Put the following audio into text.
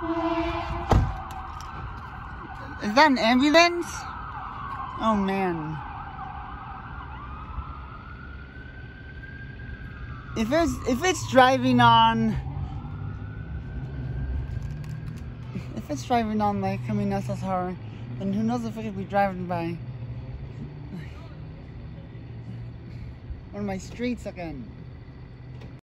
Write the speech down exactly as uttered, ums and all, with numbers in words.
Is that an ambulance? Oh man. If it's if it's driving on if it's driving on like Camino Sahara, then who knows if it could be driving by one of my streets again.